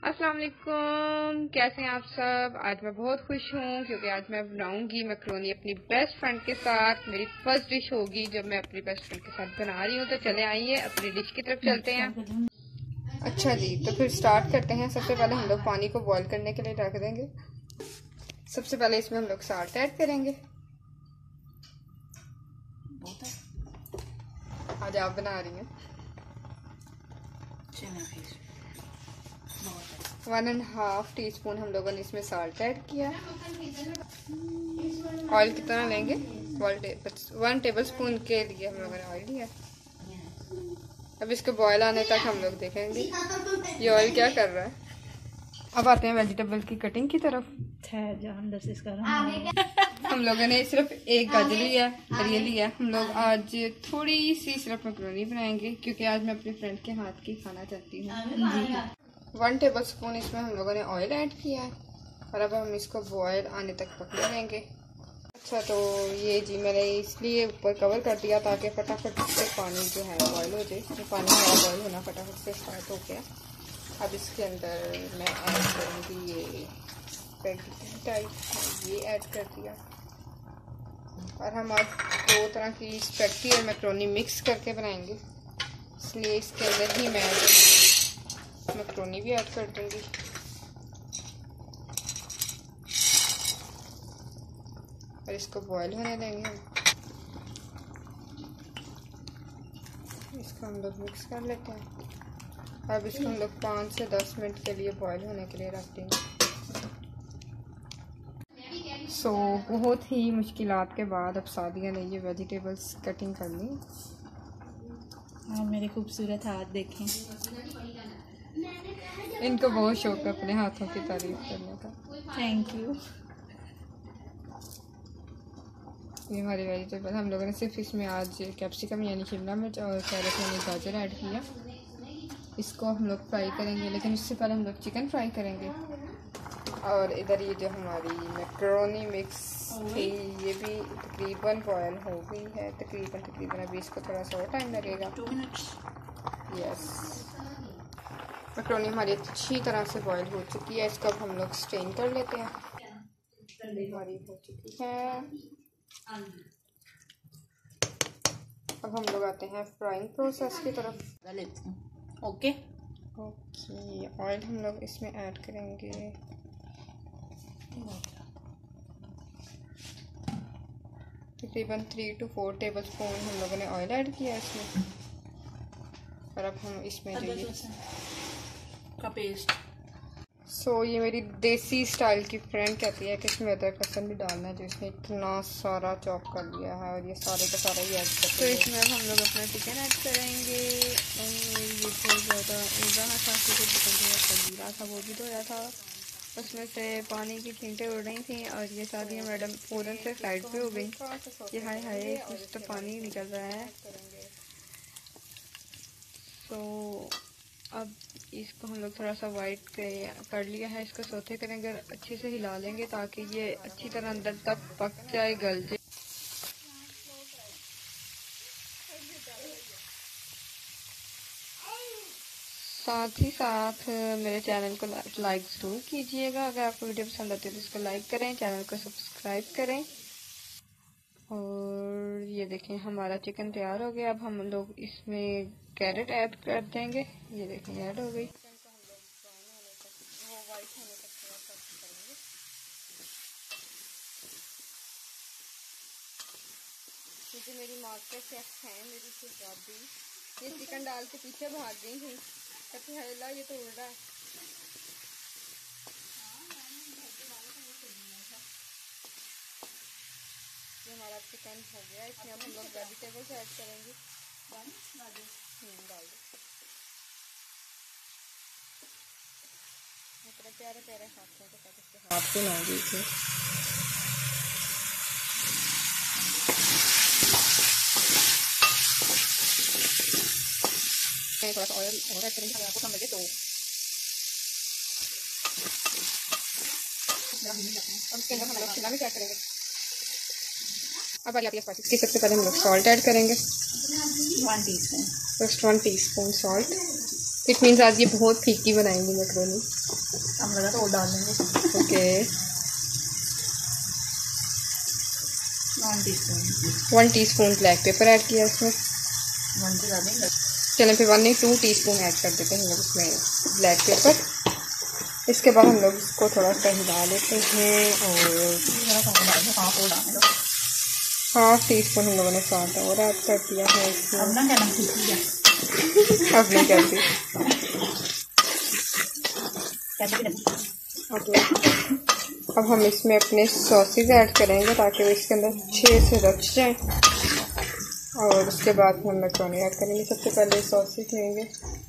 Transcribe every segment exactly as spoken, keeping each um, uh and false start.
अस्सलाम वालेकुम, कैसे हैं आप सब। आज मैं बहुत खुश हूँ क्योंकि आज मैं बनाऊंगी मैक्रोनी अपनी बेस्ट फ्रेंड के साथ। मेरी फर्स्ट डिश होगी जब मैं अपनी बेस्ट फ्रेंड के साथ बना रही हूँ। तो चले आइए अपनी डिश की तरफ चलते हैं। अच्छा जी, तो फिर स्टार्ट करते हैं। सबसे पहले हम लोग पानी को बॉईल करने के लिए रख देंगे। सबसे पहले इसमें हम लोग साल्ट ऐड करेंगे। आज आप बना रही हैं। One and half teaspoon हम लोगों ने इसमें साल्ट ऐड किया। ऑयल कितना लेंगे? वन टेबल स्पून के लिए हम लोगों ने ऑयल लिया। अब इसको बॉयल आने तक हम लोग देखेंगे ये ऑयल क्या कर रहा है। अब आते हैं वेजिटेबल की कटिंग की तरफ। हम लोगों ने सिर्फ एक गाजर लिया और ये लिया। हम लोग आज थोड़ी सी सिर्फ मैक्रोनी बनाएंगे क्योंकि आज मैं अपनी फ्रेंड के हाथ की खाना चाहती हूँ। वन टेबल स्पून इसमें हम लोगों ने ऑयल ऐड किया है और अब हम इसको बॉयल आने तक पकने देंगे। अच्छा, तो ये जी मैंने इसलिए ऊपर कवर कर दिया ताकि फटाफट से पानी जो है बॉयल हो जाए। तो पानी हमारा बॉयल होना फटाफट से स्टार्ट हो गया। अब इसके अंदर मैं ऐड करूँगी ये स्पैगेटी टाइप, ये ऐड कर दिया। और हम आज दो तरह की स्पैगेटी और मैक्रोनी मिक्स करके बनाएंगे, इसलिए इसके अंदर ही मैं मैक्रोनी भी ऐड कर दूंगी। और इसको बॉईल होने देंगे। इसको हम लोग मिक्स कर लेते हैं। अब इसको हम लोग पाँच से दस मिनट के लिए बॉईल होने के लिए रख देंगे। सो so, बहुत ही मुश्किलात के बाद अब सादिया ने ये वेजिटेबल्स कटिंग कर ली। और मेरे खूबसूरत हाथ देखें। इनको बहुत शौक है अपने हाथों की तारीफ करने का। Thank you. ये हमारी वेजिटेबल, हम लोगों ने सिर्फ इसमें आज कैप्सिकम यानी शिमला मिर्च और कैरेट यानी गाजर ऐड किया। इसको हम लोग फ्राई करेंगे, लेकिन उससे पहले हम लोग चिकन फ्राई करेंगे। और इधर ये जो हमारी मैक्रोनी मिक्स थी ये भी तकरीबन बॉयल हो गई है। तकरीबन तकरीबन अभी इसको थोड़ा सा और टाइम लगेगा। Two minutes. यस, मैक्रोनी हमारी अच्छी तरह से बॉयल हो चुकी है। इसको अब हम लोग स्ट्रेन कर लेते हैं। हमारी हो चुकी है। अब हम लोग आते हैं फ्राइंग प्रोसेस की तरफ। ओके ओके, ऑयल हम लोग इसमें ऐड करेंगे। तकरीबन three two four tablespoon हम लोगों ने ऑयल ऐड किया इसमें। और अब हम इसमें जो ये का पेस्ट। सो so, ये मेरी देसी स्टाइल की फ्रेंड कहती है कि इसमें अदरक लहसुन भी डालना है, जो इसने इतना सारा चॉप कर लिया है और ये सारे का सारा ही ऐड करते हैं। तो इसमें अब हम लोग अपना चिकन ऐड करेंगे। और ये बहुत ज़्यादा रहा था क्योंकि चिकन थोड़ा कबीरा था, वो भी धोया था। उसमें से पानी की छींटें उड़ रही थी और ये सादिया मैडम फ़ौरन से साइड पे हो गई। ये हाय हाय कुछ तो पानी निकल रहा है। तो अब इसको हम लोग थोड़ा सा वाइट कर लिया है। इसको सोते करेंगे, अच्छे से हिला लेंगे ताकि ये अच्छी तरह अंदर तक पक जाए, गल जाए। साथ ही साथ मेरे चैनल को लाइक ज़रूर कीजिएगा। अगर आपको वीडियो पसंद आती है तो इसको लाइक करें, चैनल को सब्सक्राइब करें। और ये देखें हमारा चिकन तैयार हो गया। अब हम लोग इसमें कैरेट ऐड कर देंगे। ये देखें ऐड हो गई। क्योंकि मेरी मास्टर शेफ हैं, मेरी शहजादी, ये चिकन डाल के पीछे भाग गई थी। कहती है ला ये तो उड़ रहा है। ये हमारा चिकन हो गया। इसमें अब हम लोग वेजिटेबल्स ऐड करेंगे। डाल दो। इतने प्यारे प्यारे हाथों के साथ इसके हाथ भी लाऊंगी इसमें। थोड़ा सा ऑयल और ऐड करेंगे अगर आपको कम लगे तो। अब इसके अंदर हम लोग शिमला मिर्च ऐड करेंगे। अब बारी आती है स्पाइसेस की। सबसे पहले हम लोग सॉल्ट ऐड करेंगे। One teaspoon. First one teaspoon salt. It means आज ये बहुत फीकी बनाएंगे मैक्रोनी। हम लगा तो वो डाल देंगे। Okay one teaspoon one teaspoon black pepper add किया इसमें। वन से ज़्यादा चलें फिर वन नहीं टू टी स्पून ऐड कर देते हैं इसमें ब्लैक पेपर। इसके बाद हम लोग इसको थोड़ा सा हिला लेते हैं और हाफ टी स्पून हम लोगों ने साथ और ऐड कर दिया है इसमें। अब ना क्या ठीक है अब नहीं करती। ओके अब हम इसमें अपने सॉसेज ऐड करेंगे ताकि वो इसके अंदर अच्छे से रच जाए और उसके बाद हम मैक्रोनी ऐड करेंगे। सबसे पहले सॉसेज लेंगे।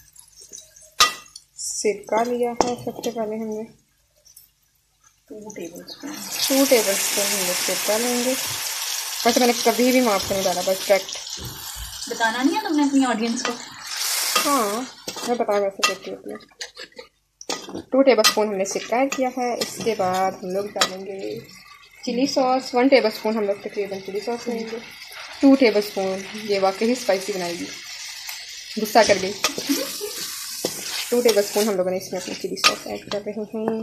सिरका लिया है सबसे पहले हमने two tablespoon two tablespoon हम लोग सिरका लेंगे। वैसे मैंने कभी भी माप नहीं डाला परफेक्ट। बताना नहीं है तुमने अपनी ऑडियंस को? हाँ मैं बता कैसे करती हूँ अपने। टू टेबल स्पून हमने सिरका ऐड किया है। इसके बाद हम लोग डालेंगे chilli sauce. One tablespoon हम लोग तकरीबन चिली सॉस लेंगे। टू टेबल स्पून ये वाकई ही स्पाइसी बनाएगी, गुस्सा कर गई। टू टेबल स्पून हम लोगों ने इसमें अपनी चिली सॉस ऐड कर रहे हैं।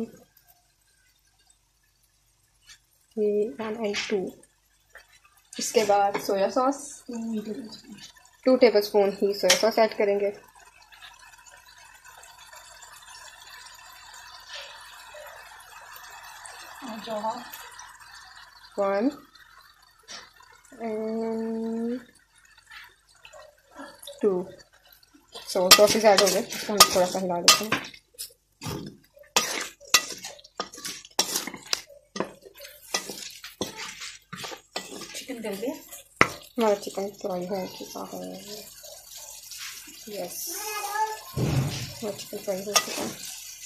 ये वन एंड टू। इसके बाद soya sauce two tablespoon ही सोया सॉस ऐड करेंगे। One and two so sauces add हो गए। इसको हम थोड़ा सा हिला देते हैं। चिकन कर दिया हमारा चिकन फ्राई हो चुका है। यस हमारा चिकन फ्राई हो चुका है।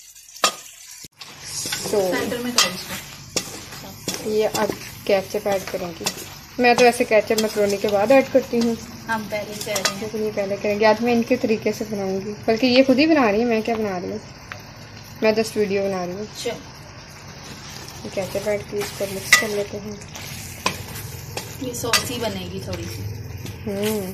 तो सेंटर में करो इसको। ये अब केचप ऐड करेंगी। मैं तो ऐसे केचप मैक्रोनी के बाद ऐड करती हूँ। हम पहले से ऐड हैं लेकिन ये पहले करेंगे। आज मैं इनके तरीके से बनाऊंगी, बल्कि ये खुद ही बना रही है। मैं क्या बना रही हूँ, मैं जस्ट वीडियो बना रही हूँ। केचप ऐड की इसको मिक्स कर लेते हैं। ये सॉसी बनेगी थोड़ी सी। हम्म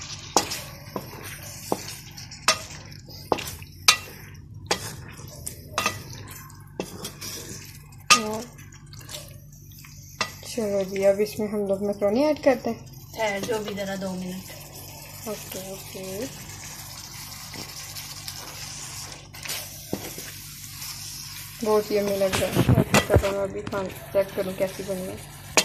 चलो जी अब इसमें हम लोग मैक्रोनी ऐड करते हैं। ठहर जो भी जरा दो मिनट। ओके ओके बहुत यम्मी लग रहा है। अच्छा तो मैं अभी खान चेक करूँ कैसी बनी है।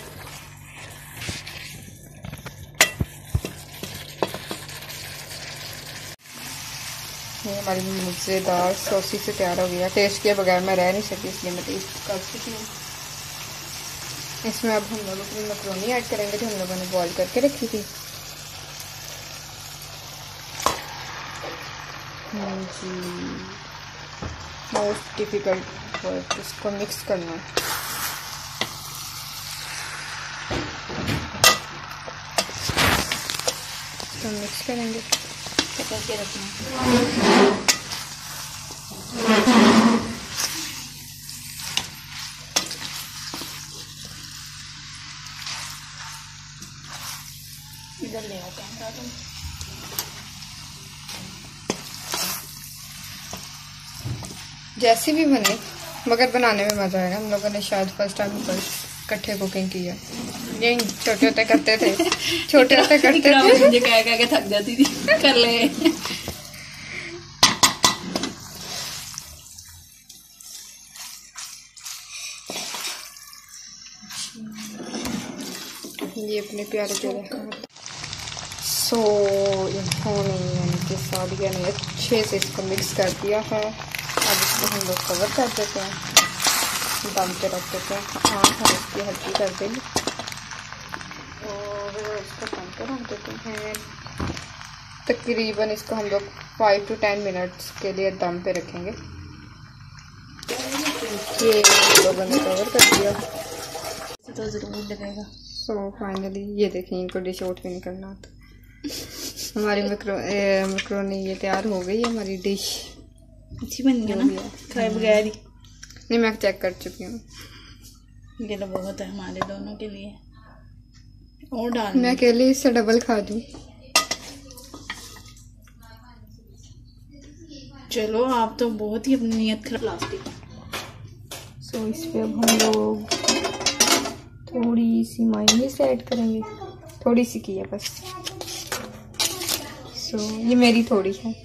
ये हमारी मज़ेदार सॉसी से तैयार हो गया। टेस्ट किए बगैर मैं रह नहीं सकती, इसलिए मैं टेस्ट कर चुकी हूँ। इसमें अब हम लोग अपनी मैक्रोनी ऐड करेंगे जो हम लोगों ने बॉईल करके रखी थी। जी मोस्ट डिफिकल्ट वर्क, इसको मिक्स करना। इसको मिक्स करेंगे, पकड़ के रखना। इधर ले आओ कैमरा तुम। जैसी भी बने मगर बनाने में मज़ा आएगा। हम लोगों ने शायद फर्स्ट टाइम इकट्ठे कुकिंग की है। ये छोटे होते करते थे, छोटे होते करते थे। मुझे कह कह के थक जाती थी। कर ले। ये अपने प्यारे प्यारे सो इन्होंने इनके साथ यानी अच्छे से इसको मिक्स कर दिया है। अब इसको हम लोग कवर कर देते हैं, दम पे रख देते हैं। हाँ हम इसकी हल्की कर देंगे और इसको दम पे रख देते हैं। तकरीबन इसको हम लोग फाइव टू टेन मिनट्स के लिए दम पे रखेंगे। ये लोगों ने कवर कर दिया तो ज़रूर लगेगा। सो so, फाइनली ये देखें, इनको डिश आउट भी नहीं करना आता। हमारी मैक्रो मैक्रोनी ये तैयार हो गई है। हमारी डिश अच्छी बन गई ना, खाए बगैर ही। नहीं मैं चेक कर चुकी हूँ। ये तो बहुत है हमारे दोनों के लिए। और डाल मैं अकेले इससे डबल खा दूँ। चलो आप तो बहुत ही अपनी नियत खराब। प्लास्टिक सो so, इस पे अब हम लोग थोड़ी सी मायोनीज ऐड करेंगे। थोड़ी सी की है बस। सो so, ये मेरी थोड़ी है।